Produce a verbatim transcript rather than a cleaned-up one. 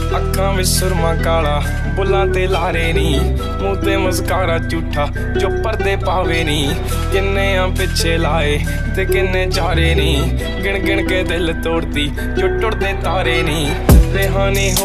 ਅੱਖਾਂ ਵਿੱਚ ਸੁਰਮਾ ਕਾਲਾ ਬੁੱਲਾਂ ਤੇ ਲਾਰੇ ਨੀ ਮੂੰਹ ਤੇ ਮੁਸਕਾਰਾ ਝੂਠਾ ਜੋ ਪਰਦੇ ਪਾਵੇ ਨੀ ਕਿੰਨੇ ਆ ਪਿੱਛੇ ਲਾਏ ਤੇ ਕਿੰਨੇ ਚਾਰੇ ਨੀ ਗਿਣ ਗਿਣ ਕੇ ਦਿਲ ਤੋੜਦੀ ਜੋ ਟੁੱਟਦੇ ਤਾਰੇ ਨੀ ਰਿਹਾਨੀ